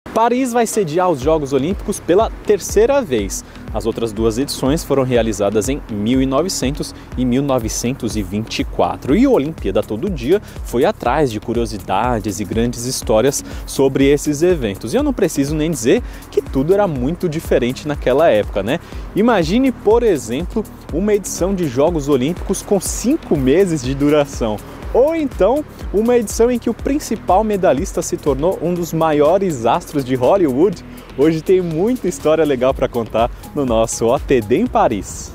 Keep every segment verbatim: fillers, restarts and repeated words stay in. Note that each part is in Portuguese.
Paris vai sediar os Jogos Olímpicos pela terceira vez. As outras duas edições foram realizadas em mil e novecentos e mil novecentos e vinte e quatro. E a Olimpíada Todo Dia foi atrás de curiosidades e grandes histórias sobre esses eventos. E eu não preciso nem dizer que tudo era muito diferente naquela época, né? Imagine, por exemplo, uma edição de Jogos Olímpicos com cinco meses de duração. Ou então, uma edição em que o principal medalhista se tornou um dos maiores astros de Hollywood. Hoje tem muita história legal para contar no nosso O T D em Paris.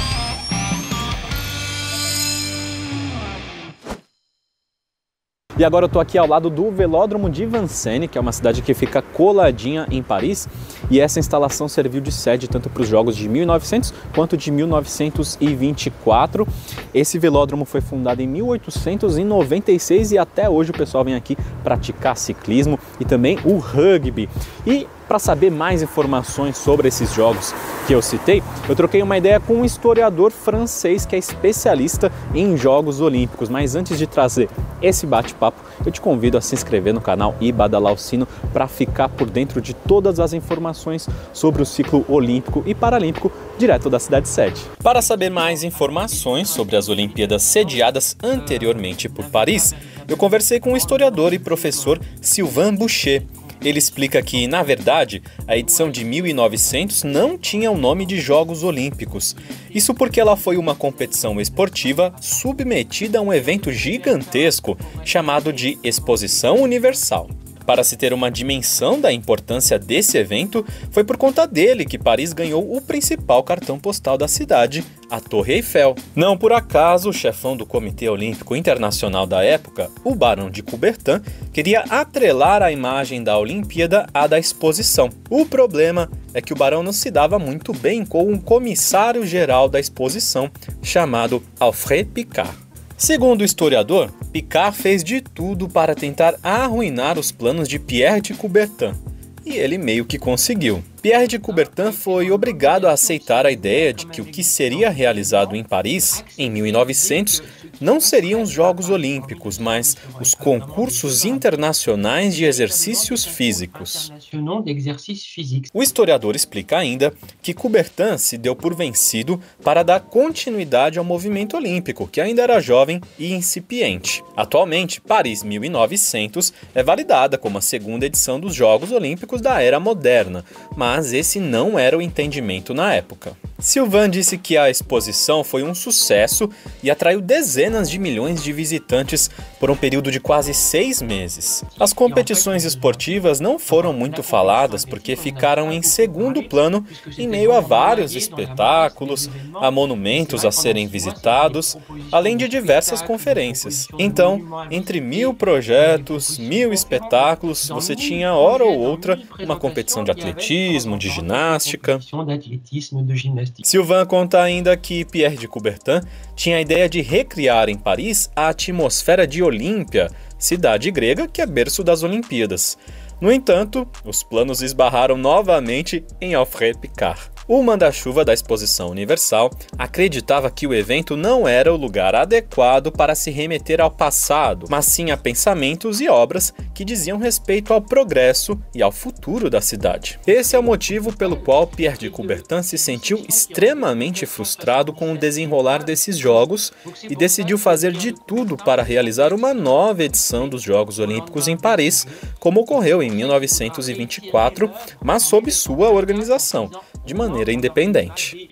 E agora eu estou aqui ao lado do Velódromo de Vincennes, que é uma cidade que fica coladinha em Paris, e essa instalação serviu de sede tanto para os Jogos de mil e novecentos quanto de mil novecentos e vinte e quatro. Esse velódromo foi fundado em mil oitocentos e noventa e seis e até hoje o pessoal vem aqui praticar ciclismo e também o rugby. E para saber mais informações sobre esses jogos que eu citei, eu troquei uma ideia com um historiador francês que é especialista em Jogos Olímpicos. Mas antes de trazer esse bate-papo, eu te convido a se inscrever no canal e badalar o sino para ficar por dentro de todas as informações sobre o ciclo olímpico e paralímpico direto da cidade sede. Para saber mais informações sobre as Olimpíadas sediadas anteriormente por Paris, eu conversei com o historiador e professor Sylvain Boucher. Ele explica que, na verdade, a edição de mil e novecentos não tinha o nome de Jogos Olímpicos. Isso porque ela foi uma competição esportiva submetida a um evento gigantesco chamado de Exposição Universal. Para se ter uma dimensão da importância desse evento, foi por conta dele que Paris ganhou o principal cartão postal da cidade, a Torre Eiffel. Não por acaso, o chefão do Comitê Olímpico Internacional da época, o Barão de Coubertin, queria atrelar a imagem da Olimpíada à da exposição. O problema é que o Barão não se dava muito bem com um comissário-geral da exposição, chamado Alfred Picard. Segundo o historiador, Picard fez de tudo para tentar arruinar os planos de Pierre de Coubertin. E ele meio que conseguiu. Pierre de Coubertin foi obrigado a aceitar a ideia de que o que seria realizado em Paris, em mil e novecentos, não seriam os Jogos Olímpicos, mas os concursos internacionais de exercícios físicos. O historiador explica ainda que Coubertin se deu por vencido para dar continuidade ao movimento olímpico, que ainda era jovem e incipiente. Atualmente, Paris mil e novecentos é validada como a segunda edição dos Jogos Olímpicos da era moderna, mas esse não era o entendimento na época. Sylvain disse que a exposição foi um sucesso e atraiu dezenas de milhões de visitantes por um período de quase seis meses. As competições esportivas não foram muito faladas porque ficaram em segundo plano em meio a vários espetáculos, a monumentos a serem visitados, além de diversas conferências. Então, entre mil projetos, mil espetáculos, você tinha hora ou outra uma competição de atletismo, de ginástica. Sylvain conta ainda que Pierre de Coubertin tinha a ideia de recriar em Paris a atmosfera de Olímpia, cidade grega que é berço das Olimpíadas. No entanto, os planos esbarraram novamente em Alfred Picard. O manda-chuva da Exposição Universal acreditava que o evento não era o lugar adequado para se remeter ao passado, mas sim a pensamentos e obras que diziam respeito ao progresso e ao futuro da cidade. Esse é o motivo pelo qual Pierre de Coubertin se sentiu extremamente frustrado com o desenrolar desses jogos e decidiu fazer de tudo para realizar uma nova edição dos Jogos Olímpicos em Paris, como ocorreu em mil novecentos e vinte e quatro, mas sob sua organização, de maneira independente.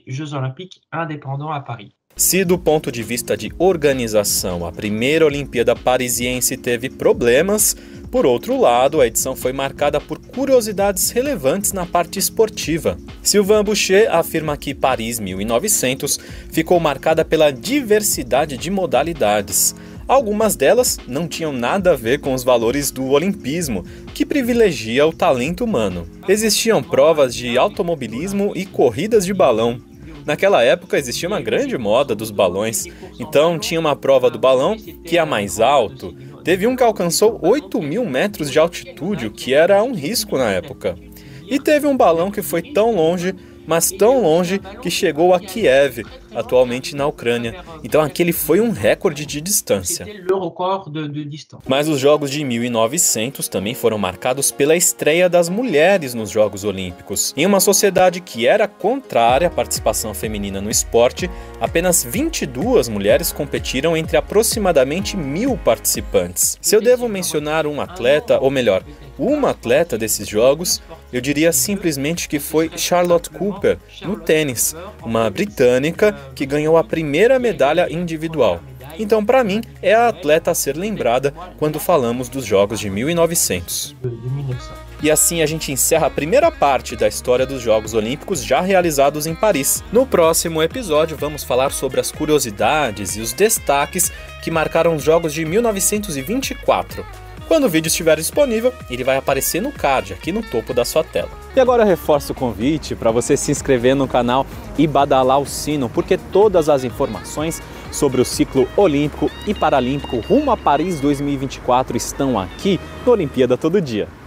Se do ponto de vista de organização a primeira Olimpíada Parisiense teve problemas, por outro lado, a edição foi marcada por curiosidades relevantes na parte esportiva. Sylvain Boucher afirma que Paris mil e novecentos ficou marcada pela diversidade de modalidades. Algumas delas não tinham nada a ver com os valores do olimpismo, que privilegia o talento humano. Existiam provas de automobilismo e corridas de balão. Naquela época existia uma grande moda dos balões, então tinha uma prova do balão que ia mais alto. Teve um que alcançou oito mil metros de altitude, o que era um risco na época. E teve um balão que foi tão longe, mas tão longe que chegou a Kiev, atualmente na Ucrânia. Então aquele foi um recorde de distância. Mas os Jogos de mil e novecentos também foram marcados pela estreia das mulheres nos Jogos Olímpicos. Em uma sociedade que era contrária à participação feminina no esporte, apenas vinte e duas mulheres competiram entre aproximadamente mil participantes. Se eu devo mencionar um atleta, ou melhor, uma atleta desses Jogos, eu diria simplesmente que foi Charlotte Cooper, no tênis, uma britânica que ganhou a primeira medalha individual. Então, para mim, é a atleta a ser lembrada quando falamos dos Jogos de mil e novecentos. E assim a gente encerra a primeira parte da história dos Jogos Olímpicos já realizados em Paris. No próximo episódio vamos falar sobre as curiosidades e os destaques que marcaram os Jogos de mil novecentos e vinte e quatro. Quando o vídeo estiver disponível, ele vai aparecer no card aqui no topo da sua tela. E agora eu reforço o convite para você se inscrever no canal e badalar o sino, porque todas as informações sobre o ciclo olímpico e paralímpico rumo a Paris dois mil e vinte e quatro estão aqui no Olimpíada Todo Dia.